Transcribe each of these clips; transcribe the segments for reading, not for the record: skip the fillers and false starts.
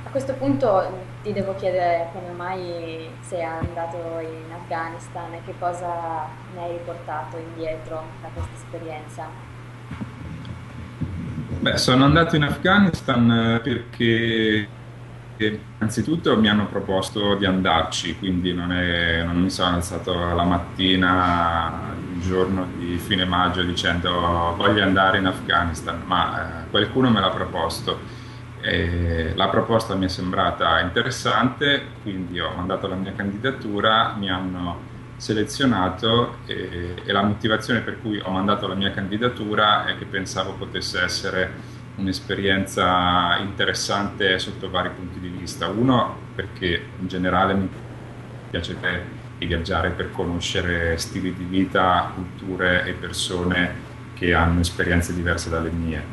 A questo punto ti devo chiedere come mai sei andato in Afghanistan e che cosa ne hai riportato indietro da questa esperienza. Beh, sono andato in Afghanistan perché innanzitutto mi hanno proposto di andarci, quindi non mi sono alzato la mattina, il giorno di fine maggio dicendo voglio andare in Afghanistan, ma qualcuno me l'ha proposto. La proposta mi è sembrata interessante, quindi ho mandato la mia candidatura, mi hanno selezionato e la motivazione per cui ho mandato la mia candidatura è che pensavo potesse essere un'esperienza interessante sotto vari punti di vista. Uno, perché in generale mi piace di viaggiare per conoscere stili di vita, culture e persone che hanno esperienze diverse dalle mie.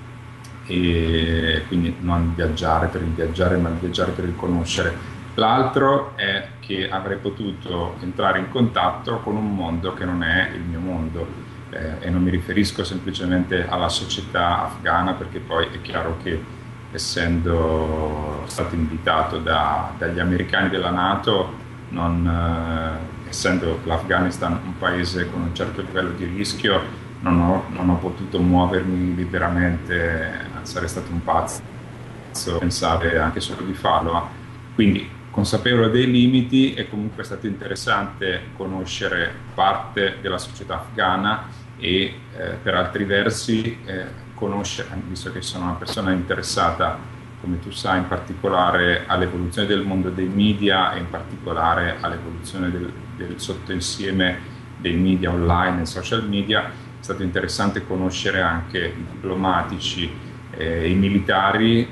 E quindi non viaggiare per il viaggiare, ma viaggiare per il conoscere. L'altro è che avrei potuto entrare in contatto con un mondo che non è il mio mondo, e non mi riferisco semplicemente alla società afghana, perché poi è chiaro che essendo stato invitato dagli americani della NATO, essendo l'Afghanistan un paese con un certo livello di rischio, non ho potuto muovermi liberamente, sarei stato un pazzo pensare anche solo di farlo. Quindi, consapevole dei limiti, è comunque stato interessante conoscere parte della società afghana e per altri versi conoscere, visto che sono una persona interessata, come tu sai, in particolare all'evoluzione del mondo dei media e in particolare all'evoluzione del sottoinsieme dei media online e social media. È stato interessante conoscere anche i diplomatici, i militari,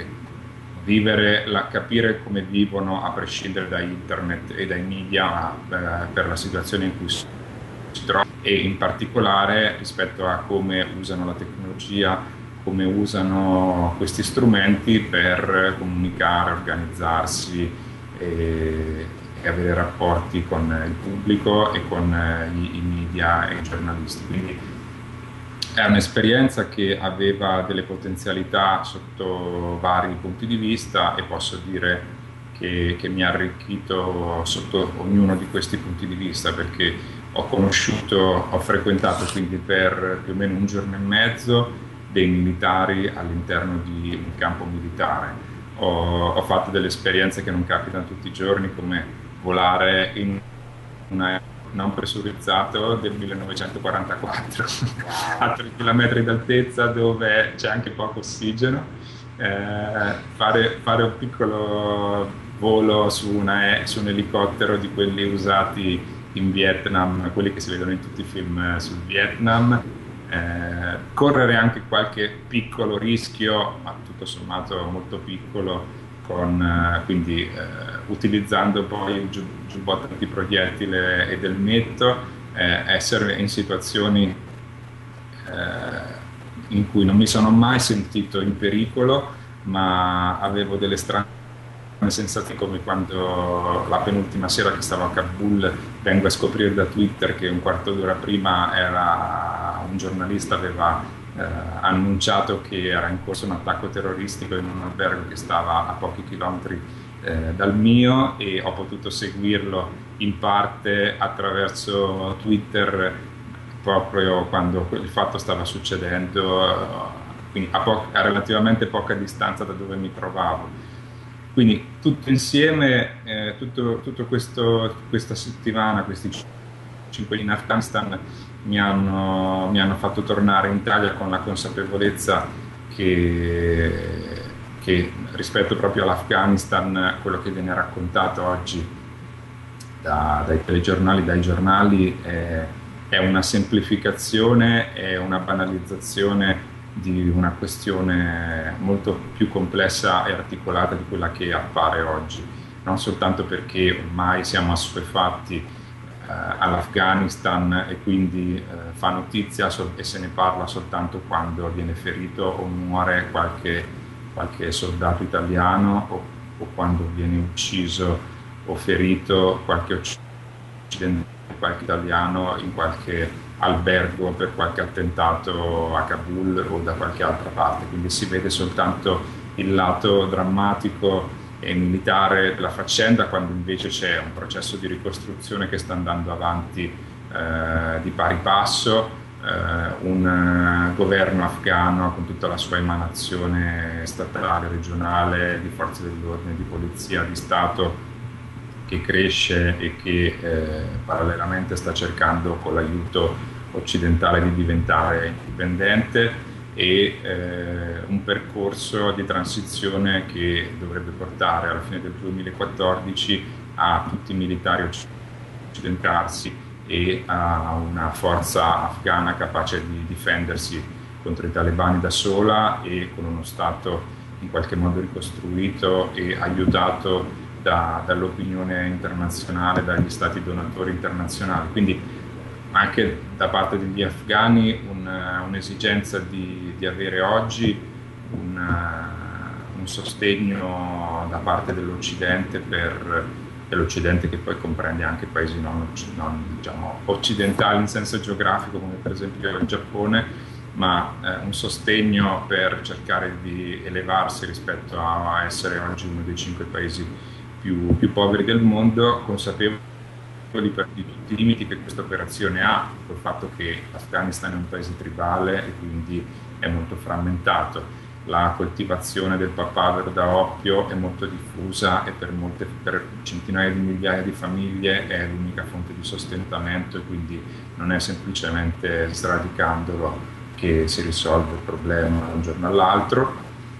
capire come vivono a prescindere da internet e dai media, per la situazione in cui si trovano e in particolare rispetto a come usano la tecnologia, come usano questi strumenti per comunicare, organizzarsi e avere rapporti con il pubblico e con i media e i giornalisti. Quindi è un'esperienza che aveva delle potenzialità sotto vari punti di vista e posso dire che mi ha arricchito sotto ognuno di questi punti di vista, perché ho frequentato quindi per più o meno un giorno e mezzo dei militari all'interno di un campo militare. Ho fatto delle esperienze che non capitano tutti i giorni, come volare in una non pressurizzato del 1944 a Wow. 3 km d'altezza, dove c'è anche poco ossigeno, fare un piccolo volo su un elicottero di quelli usati in Vietnam, quelli che si vedono in tutti i film sul Vietnam, correre anche qualche piccolo rischio, ma tutto sommato molto piccolo, quindi utilizzando poi il giubbotto antiproiettile e del metto, essere in situazioni in cui non mi sono mai sentito in pericolo, ma avevo delle strane sensazioni, come quando la penultima sera che stavo a Kabul vengo a scoprire da Twitter che un quarto d'ora prima un giornalista aveva annunciato che era in corso un attacco terroristico in un albergo che stava a pochi chilometri dal mio, e ho potuto seguirlo in parte attraverso Twitter proprio quando il fatto stava succedendo, quindi a relativamente poca distanza da dove mi trovavo. Quindi tutto insieme, questa settimana, questi 5 in Afghanistan mi hanno fatto tornare in Italia con la consapevolezza che rispetto proprio all'Afghanistan, quello che viene raccontato oggi dai telegiornali, dai giornali, è una semplificazione, è una banalizzazione di una questione molto più complessa e articolata di quella che appare oggi, non soltanto perché ormai siamo assuefatti all'Afghanistan e quindi fa notizia e se ne parla soltanto quando viene ferito o muore qualche soldato italiano, o quando viene ucciso o ferito qualche occidentale, qualche italiano in qualche albergo per qualche attentato a Kabul o da qualche altra parte. Quindi si vede soltanto il lato drammatico e militare della faccenda, quando invece c'è un processo di ricostruzione che sta andando avanti di pari passo, un governo afghano con tutta la sua emanazione statale, regionale, di forze dell'ordine, di polizia, di Stato, che cresce e che parallelamente sta cercando con l'aiuto occidentale di diventare indipendente, e un percorso di transizione che dovrebbe portare alla fine del 2014 a tutti i militari occidentali e a una forza afghana capace di difendersi contro i talebani da sola e con uno Stato in qualche modo ricostruito e aiutato dall'opinione internazionale, dagli stati donatori internazionali. Quindi anche da parte degli afghani un'esigenza di avere oggi un sostegno da parte dell'Occidente, dell'Occidente che poi comprende anche paesi non, diciamo, occidentali in senso geografico, come per esempio il Giappone, ma un sostegno per cercare di elevarsi rispetto a essere oggi uno dei 5 paesi più poveri del mondo, consapevoli di tutti i limiti che questa operazione ha, col fatto che l'Afghanistan è un paese tribale e quindi è molto frammentato. La coltivazione del papavero da oppio è molto diffusa e per centinaia di migliaia di famiglie è l'unica fonte di sostentamento, e quindi non è semplicemente sradicandolo che si risolve il problema da un giorno all'altro,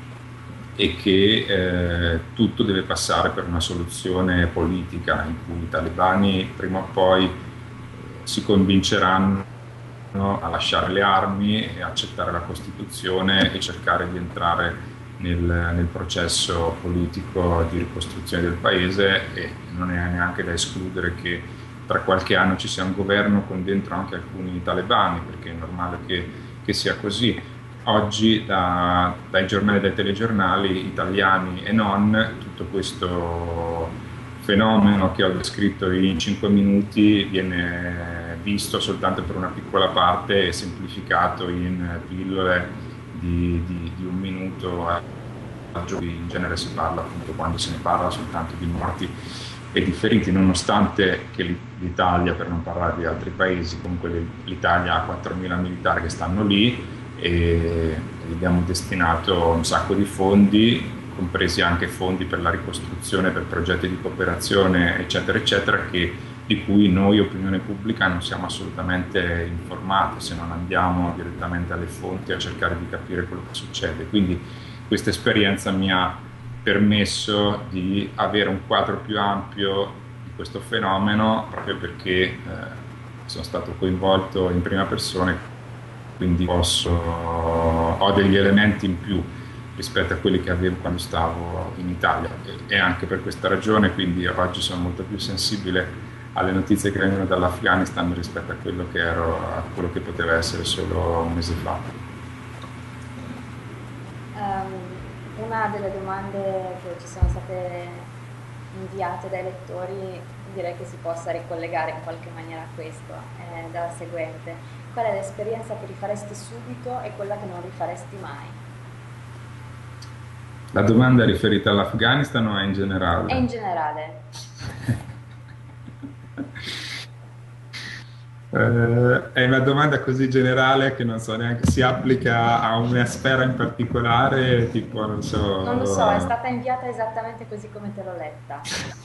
e che tutto deve passare per una soluzione politica in cui i talebani prima o poi si convinceranno a lasciare le armi e accettare la Costituzione e cercare di entrare nel processo politico di ricostruzione del paese. E non è neanche da escludere che tra qualche anno ci sia un governo con dentro anche alcuni talebani, perché è normale che sia così. Oggi dai giornali e dai telegiornali italiani e non, tutto questo fenomeno che ho descritto in 5 minuti viene visto soltanto per una piccola parte e semplificato in pillole di un minuto. In genere si parla, appunto, quando se ne parla, soltanto di morti e di feriti, nonostante che l'Italia, per non parlare di altri paesi, comunque l'Italia ha 4.000 militari che stanno lì, e abbiamo destinato un sacco di fondi, compresi anche fondi per la ricostruzione, per progetti di cooperazione, eccetera, eccetera, di cui noi, opinione pubblica, non siamo assolutamente informati se non andiamo direttamente alle fonti a cercare di capire quello che succede. Quindi questa esperienza mi ha permesso di avere un quadro più ampio di questo fenomeno, proprio perché sono stato coinvolto in prima persona, quindi ho degli elementi in più rispetto a quelli che avevo quando stavo in Italia, e anche per questa ragione quindi oggi sono molto più sensibile alle notizie che vengono dall'Afghanistan rispetto a quello che poteva essere solo un mese fa. Una delle domande che ci sono state inviate dai lettori, direi che si possa ricollegare in qualche maniera a questo, è la seguente: qual è l'esperienza che rifaresti subito e quella che non rifaresti mai? La domanda è riferita all'Afghanistan o è in È generale? in generale. È una domanda così generale che non so neanche, si applica a una sfera in particolare, tipo, non Non lo so, è so. stata inviata esattamente così come te l'ho letta.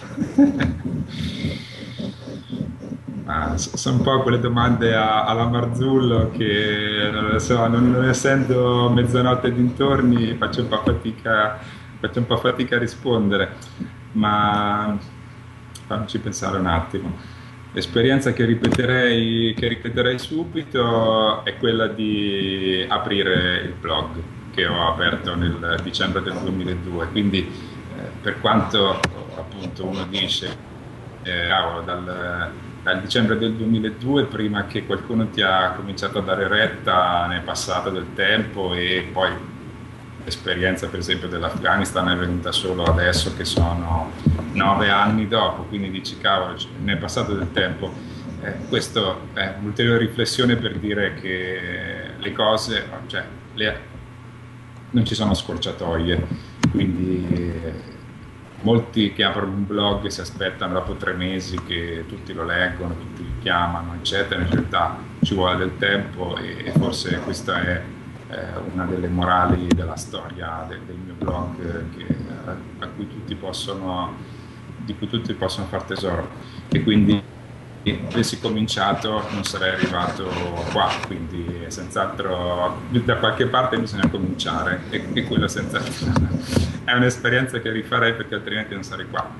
Sono un po' quelle domande alla Marzullo che non lo so, non essendo mezzanotte e dintorni faccio un po' fatica a rispondere, ma fammici pensare un attimo. L'esperienza che ripeterei subito è quella di aprire il blog che ho aperto nel dicembre del 2002, quindi per quanto appunto uno dice cavolo, dal dicembre del 2002, prima che qualcuno ti ha cominciato a dare retta, ne è passato del tempo, e poi l'esperienza per esempio dell'Afghanistan è venuta solo adesso che sono 9 anni dopo, quindi dici cavolo, ne è passato del tempo. Questo è un'ulteriore riflessione per dire che le cose, cioè, non ci sono scorciatoie. quindi molti che aprono un blog si aspettano dopo 3 mesi che tutti lo leggono, tutti li chiamano, eccetera. In realtà ci vuole del tempo e forse questa è una delle morali della storia del mio blog a cui tutti possono, di cui tutti possono far tesoro. E quindi avessi cominciato non sarei arrivato qua, quindi senz'altro da qualche parte bisogna cominciare e quello senz'altro è un'esperienza che rifarei perché altrimenti non sarei qua.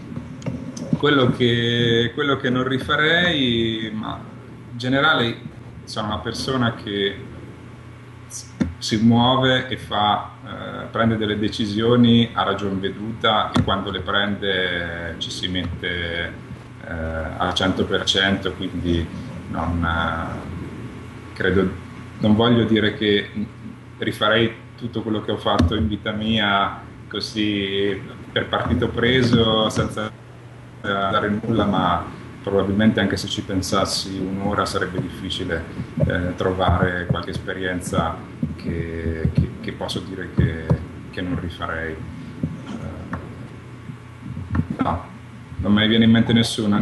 Quello che non rifarei, ma in generale sono una persona che si muove e prende delle decisioni a ragion veduta e quando le prende ci si mette al 100%, quindi credo, non voglio dire che rifarei tutto quello che ho fatto in vita mia così per partito preso senza dare nulla, ma probabilmente anche se ci pensassi un'ora sarebbe difficile trovare qualche esperienza che posso dire che non rifarei. No, non me ne viene in mente nessuna,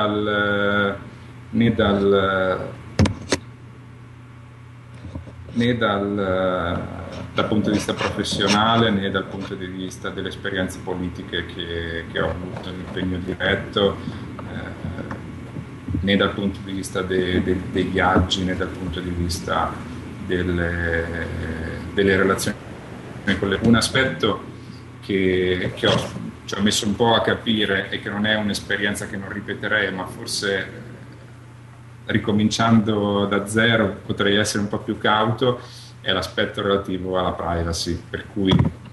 né dal, né dal punto di vista professionale né dal punto di vista delle esperienze politiche che ho avuto l'impegno diretto, né dal punto di vista dei viaggi né dal punto di vista delle relazioni con le. Un aspetto che ci ho messo un po' a capire e che non è un'esperienza che non ripeterei, ma forse ricominciando da zero potrei essere un po' più cauto, è l'aspetto relativo alla privacy, per cui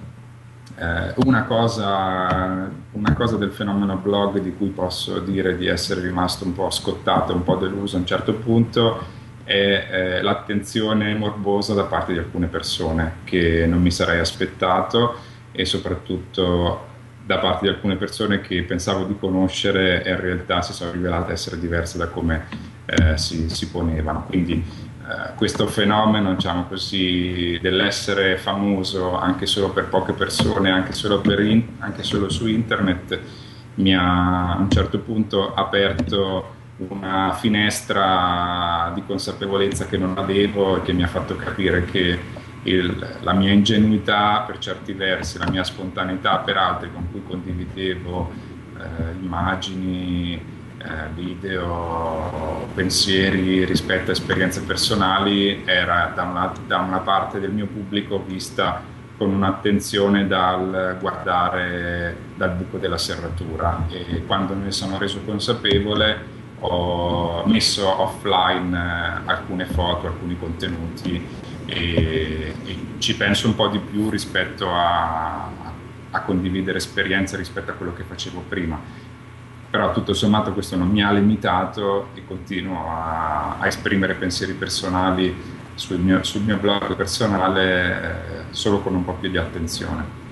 una cosa del fenomeno blog di cui posso dire di essere rimasto un po' scottato, un po' deluso a un certo punto, è l'attenzione morbosa da parte di alcune persone che non mi sarei aspettato e soprattutto da parte di alcune persone che pensavo di conoscere e in realtà si sono rivelate essere diverse da come si ponevano. Quindi questo fenomeno, diciamo così, dell'essere famoso anche solo per poche persone, anche solo su internet, mi ha a un certo punto aperto una finestra di consapevolezza che non avevo e che mi ha fatto capire che la mia ingenuità per certi versi, la mia spontaneità per altri con cui condividevo immagini, video, pensieri rispetto a esperienze personali era da una parte del mio pubblico vista con un'attenzione dal guardare dal buco della serratura e quando me ne sono reso consapevole ho messo offline alcune foto, alcuni contenuti e ci penso un po' di più rispetto a condividere esperienze rispetto a quello che facevo prima. Però tutto sommato questo non mi ha limitato e continuo a esprimere pensieri personali sul mio blog personale solo con un po' più di attenzione.